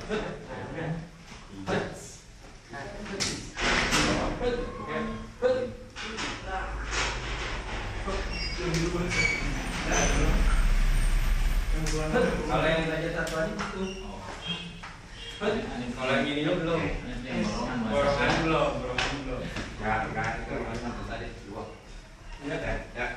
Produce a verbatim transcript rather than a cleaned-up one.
Kalau yang raja tatuan itu, kalau yang ini belum, borongan belum, borongan belum. Ya, kan itu tadi dua. Ingat ya? Ya.